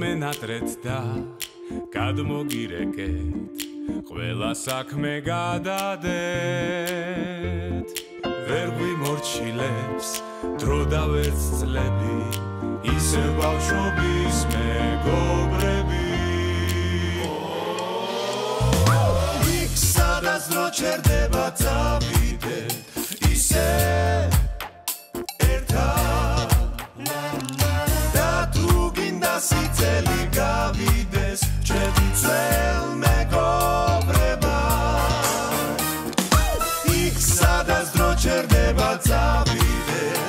მომენატრეთ და გადმოგირეკეთ ყველა საქმე გადადეთ ვერ გვიმორჩილებს დრო და ვერც წლები ისევ ბავშვობის მეგობრები იქ სადაც დრო ჩერდება წავიდეთ ისე სიცელი გავიდეს ჩემი ძველ მეგობრება იქ სადაც დრო ჩერდება წავიდეთ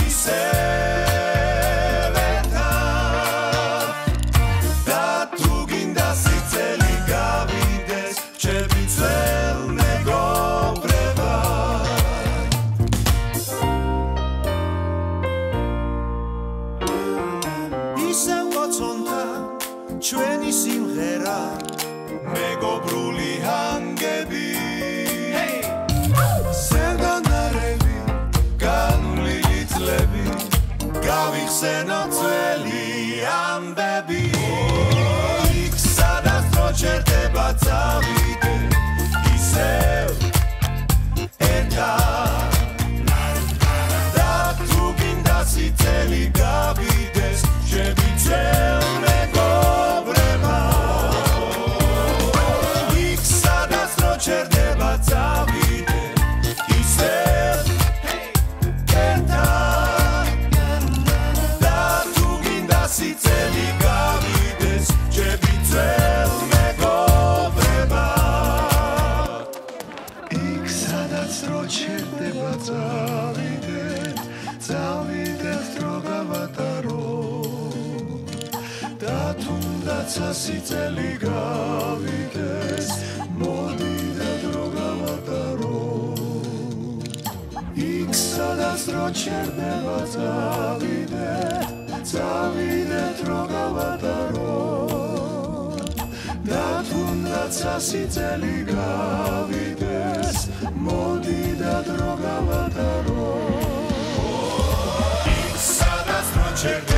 ისევ ერთად და თუ გინდა სიცელი გავიდეს ჩემი ძველ მეგობრება ისევ ჩვენი სიმღერა მეგობრული ჰანგები სერგანარები განვლილი წლები გავიხსენო ძველი ამბები იქ სადაც დრო ჩერდება წავიდეთ ისევ ერთად და თუ გინდა სიცელი გავიდეს ჩემი ძველ ჩერდება წავიდეთ ისევ ერთად და თუ გინდა სიცელი გავიდეს ჩემი ძველ მეგობრება იქ სადაც დრო ჩერდება წავიდეთ დრო გავატაროთ და თუნდაც სიცელი გავიდეს მოდი იქ სადაც დრო ჩერდება წავიდეთ დრო გავატაროთ და თუნდაც სიცელი გავიდეს მოდი და დრო გავატაროთ იქ სადაც დრო ჩერდება